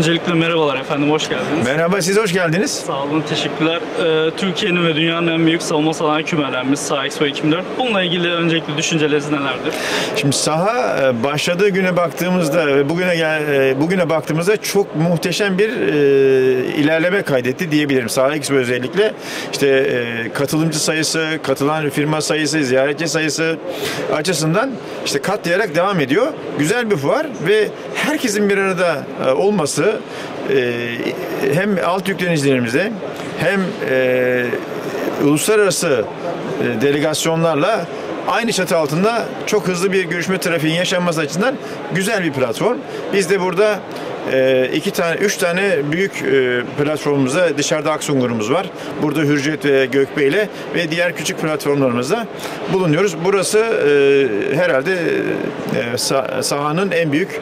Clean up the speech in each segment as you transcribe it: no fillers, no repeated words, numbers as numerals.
Öncelikle merhabalar efendim, hoş geldiniz. Merhaba, siz hoş geldiniz. Sağ olun, teşekkürler. Türkiye'nin ve dünyanın en büyük savunma sanayi kümelerimiz Saha Expo 2004. Bununla ilgili öncelikle düşünceleriniz nelerdir? Şimdi saha başladığı güne baktığımızda ve bugüne baktığımızda çok muhteşem bir ilerleme kaydetti diyebilirim. Saha Expo özellikle işte katılımcı sayısı, katılan firma sayısı, ziyaretçi sayısı açısından işte katlayarak devam ediyor. Güzel bir fuar ve herkesin bir arada olması hem alt yüklenicilerimize hem uluslararası delegasyonlarla aynı çatı altında çok hızlı bir görüşme trafiğinin yaşanması açısından güzel bir platform. Biz de burada 3 tane büyük platformumuzda dışarıda Aksungur'umuz var. Burada Hürjet ve Gökbeyli ve diğer küçük platformlarımızda bulunuyoruz. Burası herhalde sahanın en büyük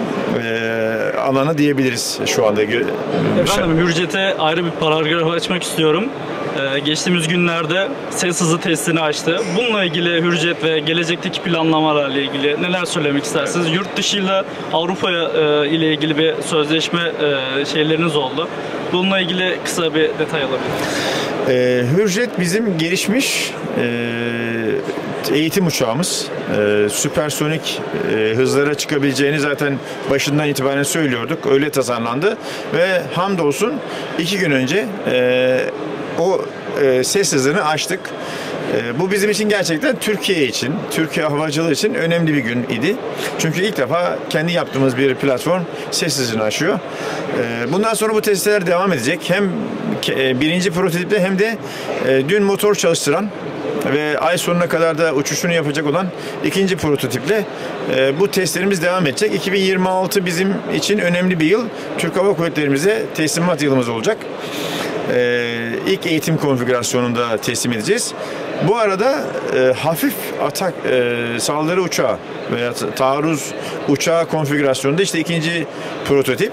alanı diyebiliriz şu anda. Efendim, Hürjet'e ayrı bir paragraf açmak istiyorum. Geçtiğimiz günlerde ses hızı testini açtı. Bununla ilgili Hürjet ve gelecekteki planlamalarla ilgili neler söylemek istersiniz? Yurt dışıyla Avrupa ile ilgili bir sözleşme şeyleriniz oldu. Bununla ilgili kısa bir detay alabilir. Hürjet bizim gelişmiş eğitim uçağımız. Süpersonik hızlara çıkabileceğini zaten başından itibaren söylüyorduk. Öyle tasarlandı ve hamdolsun 2 gün önce o ses hızını aştık. Bu bizim için gerçekten Türkiye için, Türkiye havacılığı için önemli bir gün idi. Çünkü ilk defa kendi yaptığımız bir platform ses hızını aşıyor. Bundan sonra bu testler devam edecek. Hem birinci prototipte hem de dün motor çalıştıran ve ay sonuna kadar da uçuşunu yapacak olan ikinci prototiple bu testlerimiz devam edecek. 2026 bizim için önemli bir yıl. Türk Hava Kuvvetlerimize teslimat yılımız olacak. İlk eğitim konfigürasyonunda teslim edeceğiz. Bu arada hafif atak saldırı uçağı veya taarruz uçağı konfigürasyonunda işte ikinci prototip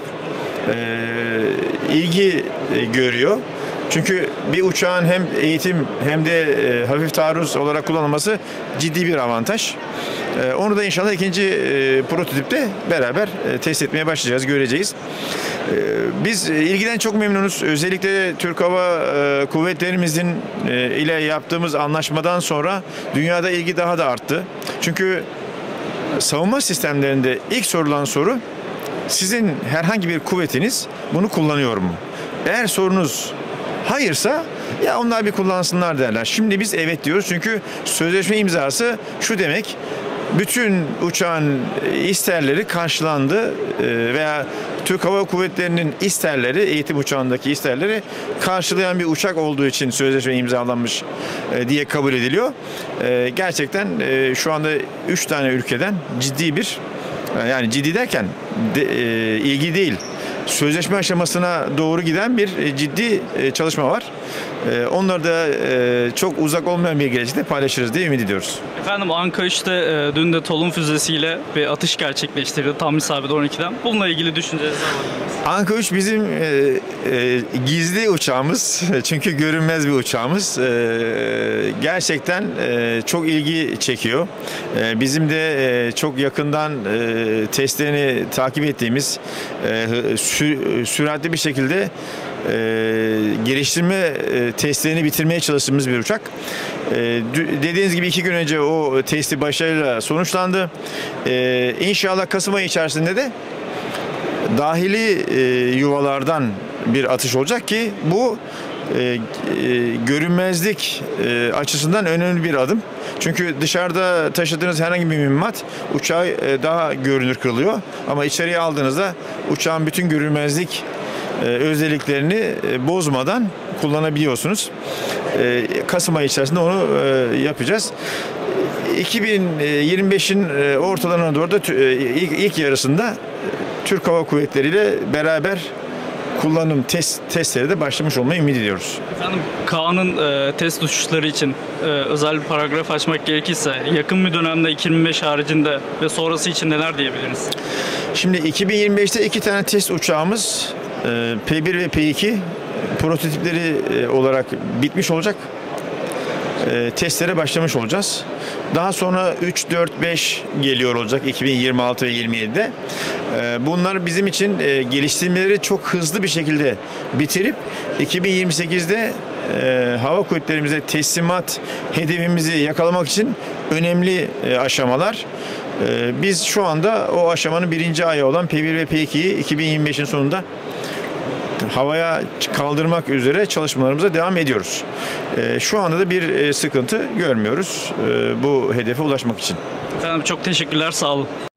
ilgi görüyor. Çünkü bir uçağın hem eğitim hem de hafif taarruz olarak kullanılması ciddi bir avantaj. Onu da inşallah ikinci prototipte beraber test etmeye başlayacağız, göreceğiz. Biz ilgiden çok memnunuz. Özellikle Türk Hava Kuvvetlerimizin ile yaptığımız anlaşmadan sonra dünyada ilgi daha da arttı. Çünkü savunma sistemlerinde ilk sorulan soru, sizin herhangi bir kuvvetiniz bunu kullanıyor mu? Eğer sorunuz hayırsa ya onlar bir kullansınlar derler. Şimdi biz evet diyoruz çünkü sözleşme imzası şu demek: bütün uçağın isterleri karşılandı veya Türk Hava Kuvvetleri'nin isterleri, eğitim uçağındaki isterleri karşılayan bir uçak olduğu için sözleşme imzalanmış diye kabul ediliyor. Gerçekten şu anda 3 tane ülkeden ciddi bir, yani ciddi derken ilgi değil, sözleşme aşamasına doğru giden bir ciddi çalışma var. Onları da çok uzak olmayan bir gelecekte paylaşırız diye ümit ediyoruz. Efendim, Anka 3'te dün de Tolun füzesiyle bir atış gerçekleştirdi tam isabet 12'den. Bununla ilgili düşüncelerinizi alabiliriz. Anka 3 bizim gizli uçağımız. Çünkü görünmez bir uçağımız. Gerçekten çok ilgi çekiyor. Bizim de çok yakından testlerini takip ettiğimiz, süratli bir şekilde geliştirme testlerini bitirmeye çalıştığımız bir uçak. Dediğiniz gibi 2 gün önce o testi başarıyla sonuçlandı. İnşallah Kasım ayı içerisinde de dahili yuvalardan bir atış olacak ki bu görünmezlik açısından önemli bir adım. Çünkü dışarıda taşıdığınız herhangi bir mühimmat uçağı daha görünür kılıyor. Ama içeriye aldığınızda uçağın bütün görünmezlik özelliklerini bozmadan kullanabiliyorsunuz. Kasım ayı içerisinde onu yapacağız. 2025'in ortalarına doğru da ilk yarısında Türk Hava Kuvvetleri ile beraber kullanım testleri de başlamış olmayı ümit ediyoruz. Efendim, Kaan'ın test uçuşları için özel bir paragraf açmak gerekirse yakın bir dönemde 2025 haricinde ve sonrası için neler diyebiliriz? Şimdi 2025'te 2 tane test uçağımız P1 ve P2 prototipleri olarak bitmiş olacak. testlere başlamış olacağız. Daha sonra 3, 4, 5 geliyor olacak 2026 ve 27'de. Bunlar bizim için geliştirmeleri çok hızlı bir şekilde bitirip 2028'de hava kuvvetlerimize teslimat hedefimizi yakalamak için önemli aşamalar. Biz şu anda o aşamanın birinci ayağı olan P1 ve P2'yi 2025'in sonunda havaya kaldırmak üzere çalışmalarımıza devam ediyoruz. Şu anda da bir sıkıntı görmüyoruz bu hedefe ulaşmak için. Efendim çok teşekkürler, sağ olun.